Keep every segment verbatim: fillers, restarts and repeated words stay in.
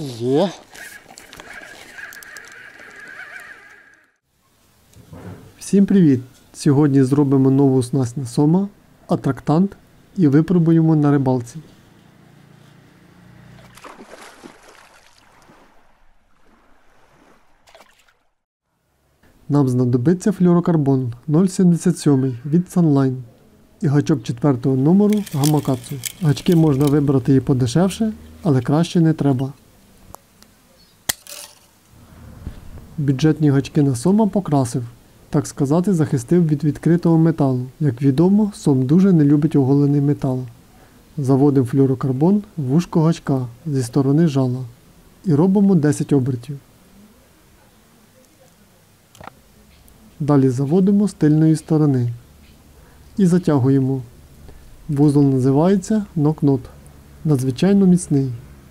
Є. Всім привіт! Сьогодні зробимо нову снасть на сома, атрактант, і випробуємо на рибалці. Нам знадобиться флюорокарбон нуль сімдесят сім від Sunline і гачок четвертого номеру Гамакацу. Гачки можна вибрати і подешевше, але краще не треба. Бюджетні гачки на сома покрасив, так сказати, захистив від відкритого металу. Як відомо, сом дуже не любить оголений метал. Заводимо флюорокарбон в вушко гачка зі сторони жала і робимо десять обертів. Далі заводимо з тильної сторони і затягуємо. Вузол називається нок-нот. Надзвичайно міцний.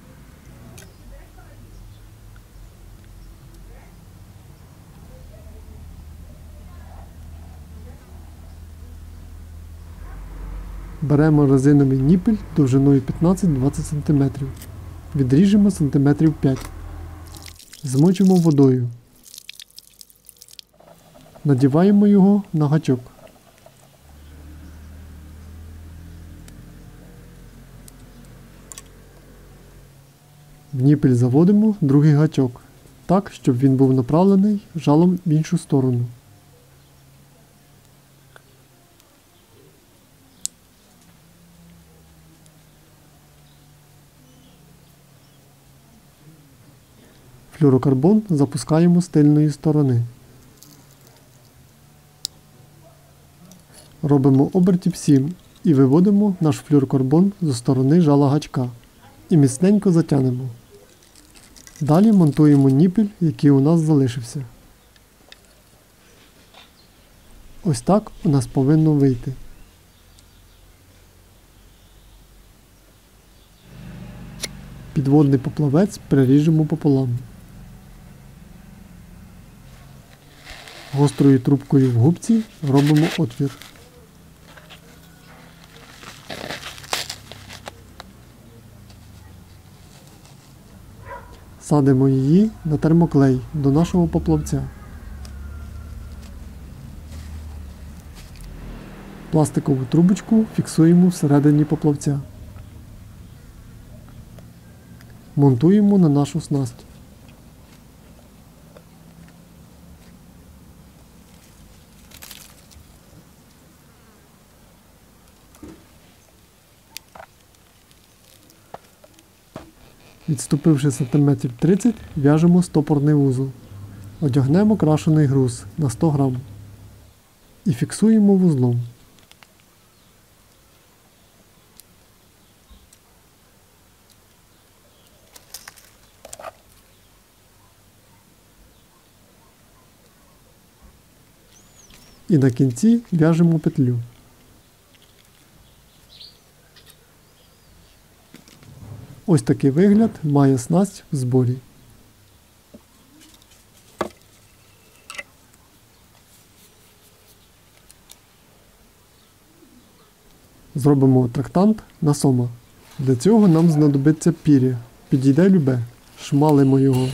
Беремо резиновий ніпель довжиною п'ятнадцять-двадцять сантиметрів. Відріжемо сантиметрів п'ять. Змочимо водою. Надіваємо його на гачок. В ніпель заводимо другий гачок, так, щоб він був направлений жалом в іншу сторону. Флюорокарбон запускаємо з тильної сторони. Робимо обертів сім і виводимо наш флюорокарбон зі сторони жала гачка і міцненько затягнемо. Далі монтуємо ніпель, який у нас залишився. Ось так у нас повинно вийти. Підводний поплавець приріжемо пополам. Гострою трубкою в губці робимо отвір. Садимо її на термоклей до нашого поплавця. Пластикову трубочку фіксуємо всередині поплавця. Монтуємо на нашу снасть. Відступивши сантиметрів тридцять, в'яжемо стопорний вузол. Одягнемо крашений груз на сто грам і фіксуємо вузлом. І на кінці в'яжемо петлю. Ось такий вигляд має снасть в зборі. Зробимо атрактант на сома. Для цього нам знадобиться пір'я. Підійде любе. Шмалимо його.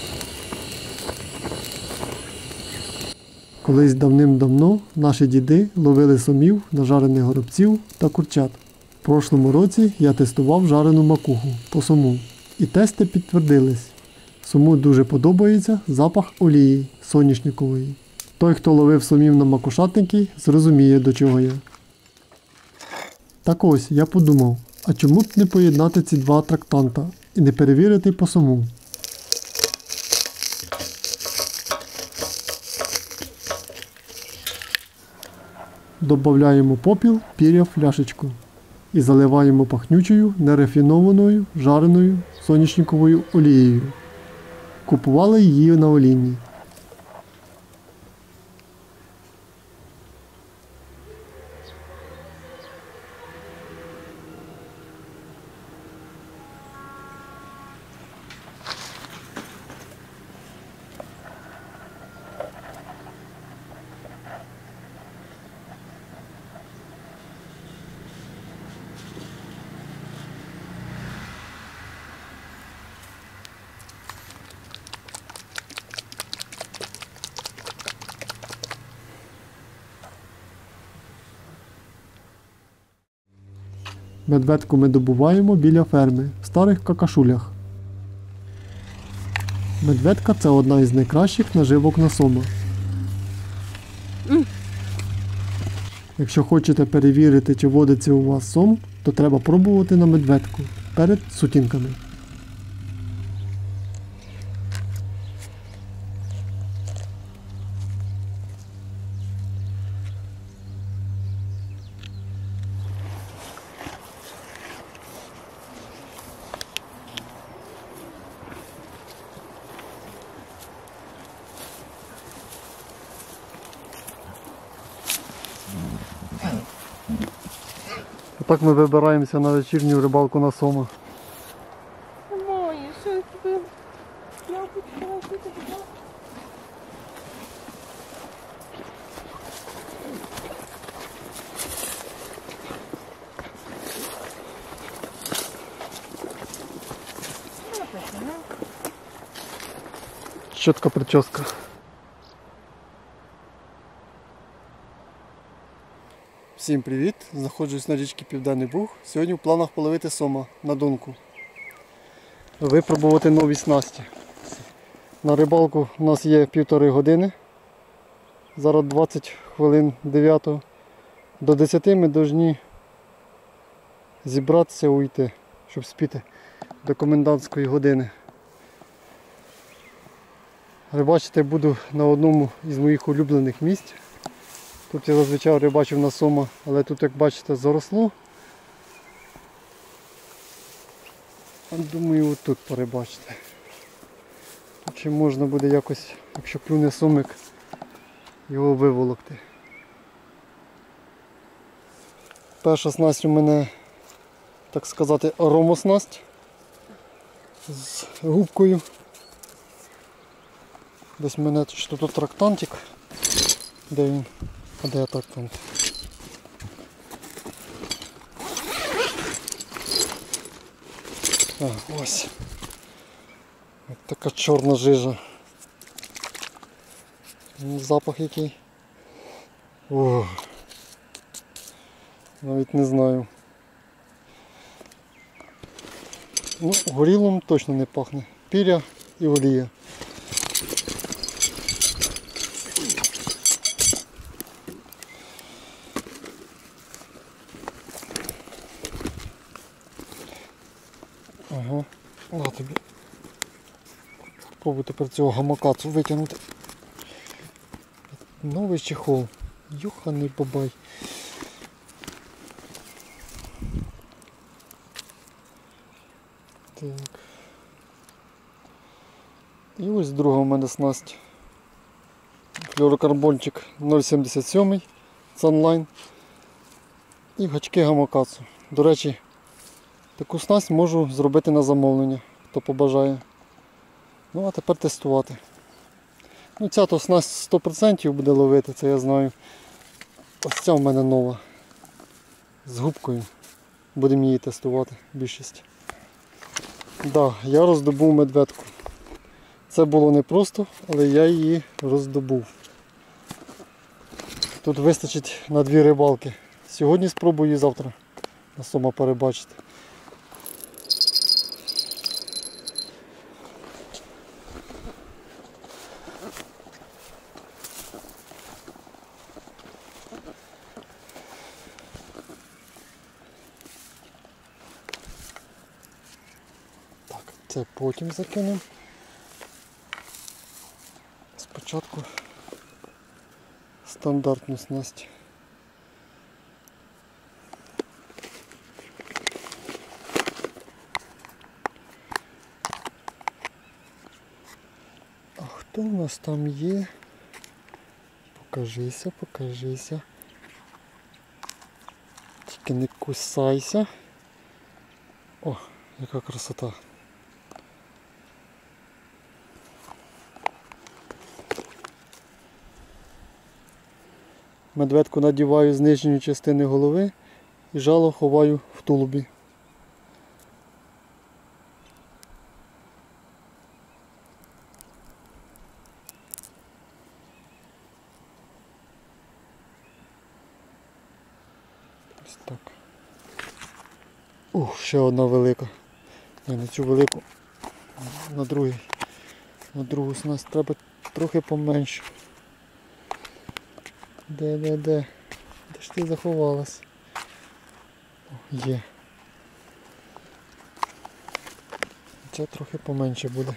Колись давним-давно наші діди ловили сомів на жарених горобців та курчат. В прошлому році я тестував жарену макуху по сому. І тести підтвердились. Сому дуже подобається запах олії соняшникової. Той, хто ловив сомів на макушатники, зрозуміє, до чого я. Так ось, я подумав, а чому б не поєднати ці два атрактанта і не перевірити по сому? Добавляємо попіл, пір'я в фляшечку і заливаємо пахнючою, нерафінованою, жареною соняшниковою олією. Купували її на олійні. Медведку ми добуваємо біля ферми в старих какашулях. Медведка – це одна із найкращих наживок на сома. Якщо хочете перевірити, чи водиться у вас сом, то треба пробувати на медведку перед сутінками. Так ми вибираємося на вечірню рибалку на сома. Немає, що я тобі? Я почала жити. Чітка прическа. Всім привіт! Знаходжусь на річці Південний Буг. Сьогодні в планах половити сома на донку. Випробувати нові снасті. На рибалку у нас є півтори години. Зараз двадцять хвилин дев'ятого. До десяти ми повинні зібратися, уйти, щоб спіти до комендантської години. Рибачити буду на одному із моїх улюблених місць. Тут я зазвичай рибачив на сома, але тут, як бачите, заросло. Думаю, отут порибачити. Тут ще можна буде якось, якщо клюне сомик, його виволокти. Перша снасть у мене, так сказати, аромоснасть з губкою. Десь в мене що тут трактантик. Де він? А де трактант? А, ось. Ось така чорна жижа. Запах який. О, навіть не знаю. Ну, горілом точно не пахне. Піря і олія. Ага, на тобі. Попробуй тепер цього гамакацу витягнути. Новий чехол. Юханий бабай. Так. І ось друга у мене снасть. Флюорокарбончик нуль сімдесят сім Sunline. І гачки гамакацу. До речі, таку снасть можу зробити на замовлення, хто побажає. Ну а тепер тестувати. Ну ця то снасть сто відсотків буде ловити, це я знаю. Ось ця в мене нова. З губкою. Будемо її тестувати, більшість. Так, да, я роздобув медведку. Це було непросто, але я її роздобув. Тут вистачить на дві рибалки. Сьогодні спробую і завтра на сома перебачити. Так, це потім закинемо. Спочатку стандартну снасть. А хто у нас там є? Покажися, покажися. Тільки не кусайся. О, яка красота. Медведку надіваю з нижньої частини голови і жало ховаю в тулубі. Ось так. Ух, ще одна велика. Ні, на цю велику. На другий. На другу снасть треба трохи поменше. Де, де, де? Де ж ти заховалась? О, є. Це трохи поменше буде.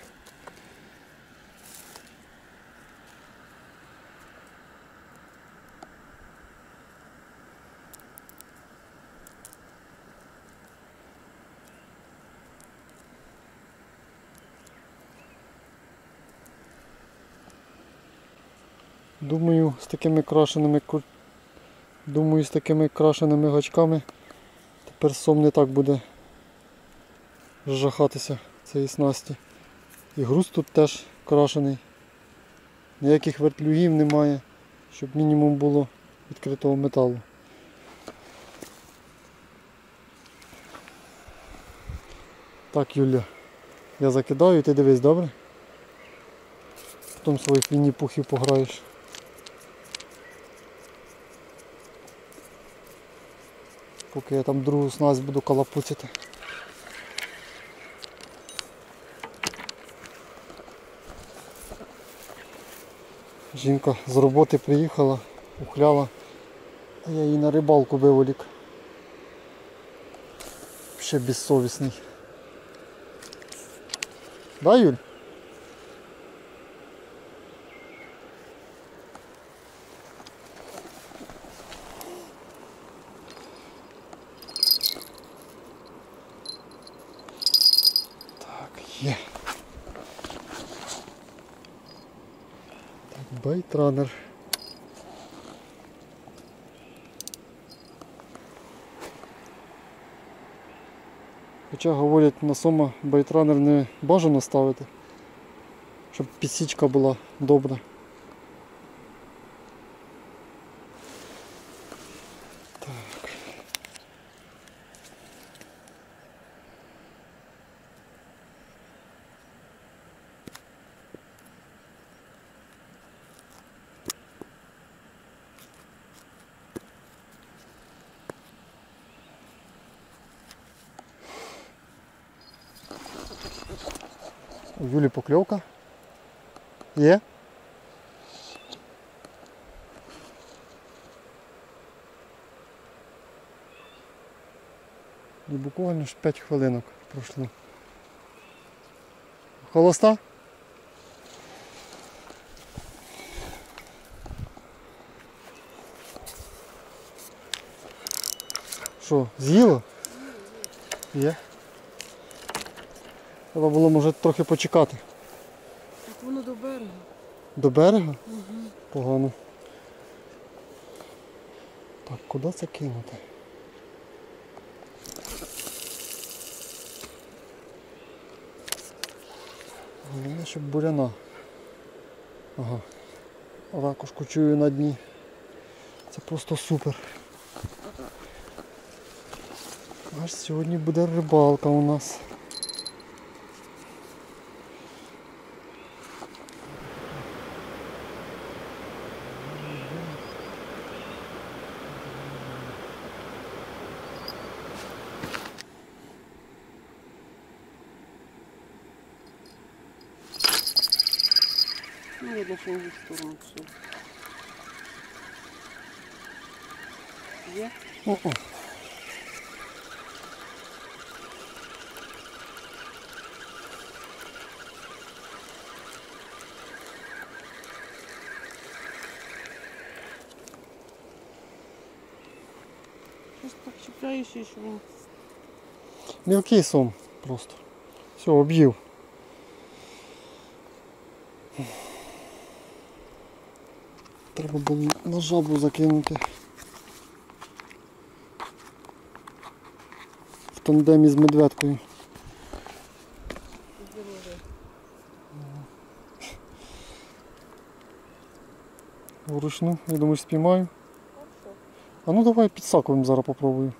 Думаю, з такими крашеними кур... Думаю, з такими крашеними гачками тепер сом не так буде жахатися цієї снасті. І груз тут теж крашений. Ніяких вертлюгів немає, щоб мінімум було відкритого металу. Так, Юля, я закидаю, ти дивись, добре? Потім своїх вінні-пухів пограєш. Поки я там другу снасть буду калапуцяти. Жінка з роботи приїхала, ухляла, а я її на рибалку виволік. Ще безсовісний. Да, Юль? Так, є. Так, байтранер. Хоча, говорять, на сома байтранер не бажано ставити, щоб підсічка була добра. Так. У Юлі покльовка. Є? І буквально ж п'ять хвилинок пройшло. Холоста? Що, з'їло? Є. Треба було, може, трохи почекати. Так воно до берега. До берега? Угу. Погано. Так, куди це кинути? Головне, щоб буряна. Ага. Ракушку чую на дні. Це просто супер. Аж сьогодні буде рибалка у нас. Ну, видно, що він в сторону пішов. Є? О-о. Щось так чіпляєш, і що він... Мілкий сом просто. Все, об'їв. Треба було на жабу закинути. В тандемі з медведкою. Вручну, я думаю, спіймаю. А ну давай під саковим зараз попробую.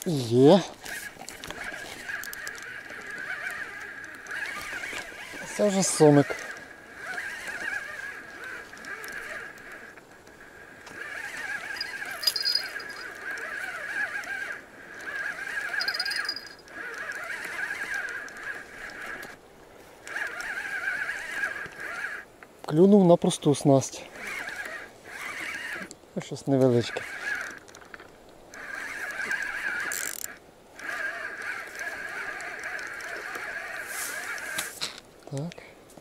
Є. Це вже сомик. Клюнув на просту снасть. Щось невеличке. Так.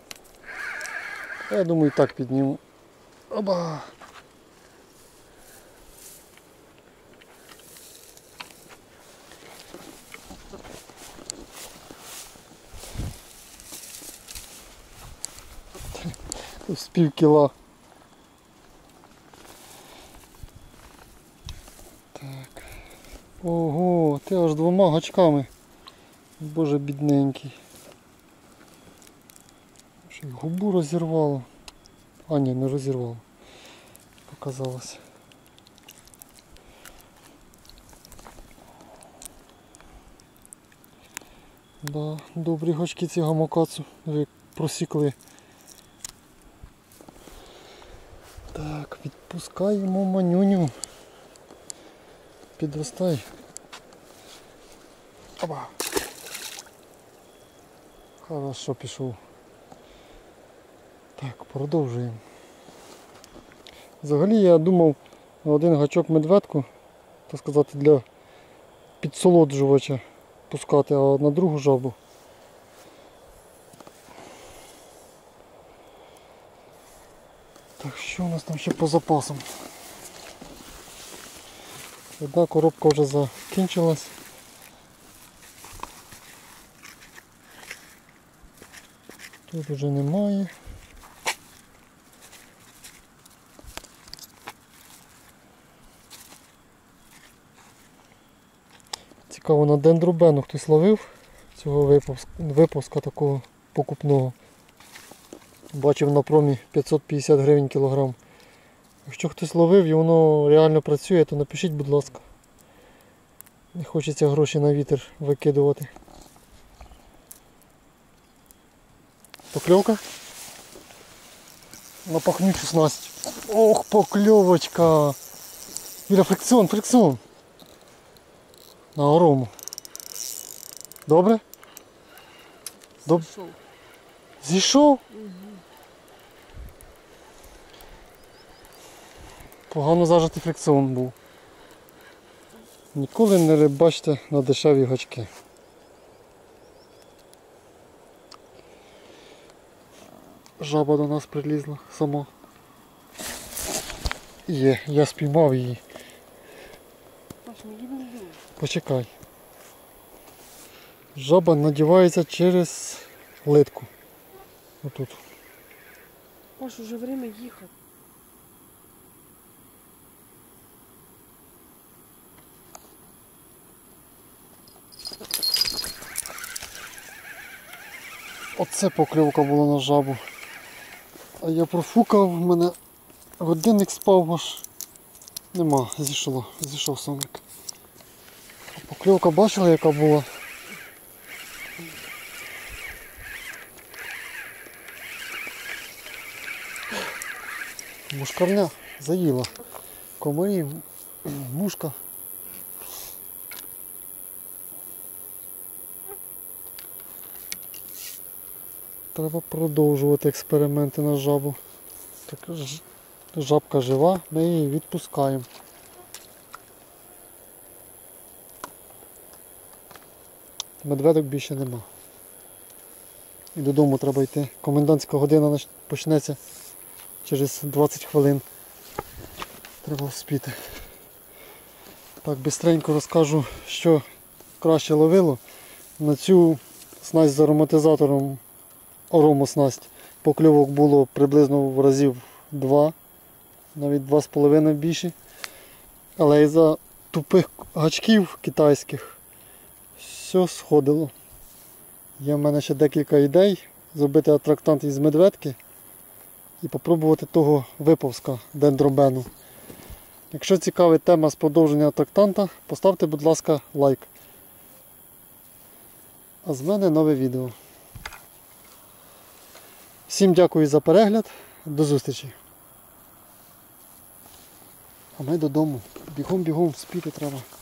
Я думаю, так підніму. Оба! З пів кіла. Так. Ого, ти аж двома гачками. Боже, бідненький. Ще й губу розірвало. А ні, не розірвало. Показалось. Да, добрі гачки ці гамакацу, як просікли. Так, відпускаємо манюню. Підростай. Опа. Хорошо пішов. Так, продовжуємо. Взагалі я думав на один гачок медведку, так сказати, для підсолоджувача пускати, а на другу жабу. Так, що у нас там ще по запасам? Одна коробка вже закінчилась. Тут вже немає. Цікаво, на дендробену хтось ловив цього випуска, випуска такого покупного. Бачив на промі п'ятсот п'ятдесят гривень кілограм. Якщо хтось ловив і воно реально працює, то напишіть, будь ласка. Не хочеться гроші на вітер викидувати. Покльовка? На пахнючу снасть. Ох, покльовочка! Віра, фрикціон, фрикціон! На орому. Добре? Доб... Зійшов. Зійшов? Угу. Погано зажатий фрикціон був. Ніколи не рибачте на дешеві гачки. Жаба до нас прилізла сама. Є, я спіймав її. Паш, не їдемо додому. Почекай. Жаба надівається через литку. Отут. Паш, уже время їхати. Оце покльовка була на жабу. А я профукав, в мене годинник спав аж. Нема, зійшло, зійшов сомик. А покльовка бачила, яка була? Мушкарня заїла. Комарі, мушка. Треба продовжувати експерименти на жабу. Так, ж- жабка жива, ми її відпускаємо. Медведок більше нема. І додому треба йти. Комендантська година нач- почнеться через двадцять хвилин. Треба вспіти. Так, бистренько розкажу, що краще ловило. На цю снасть з ароматизатором, орому снасть, покльовок було приблизно в разів два, навіть два з половиною більше. Але із-за тупих гачків китайських все сходило. Є в мене ще декілька ідей зробити атрактант із медведки і спробувати того виповзка дендробену. Якщо цікава тема з продовження атактанта, поставте, будь ласка, лайк. А з мене нове відео. Всім дякую за перегляд. До зустрічі. А ми додому. Бігом-бігом, спіти треба.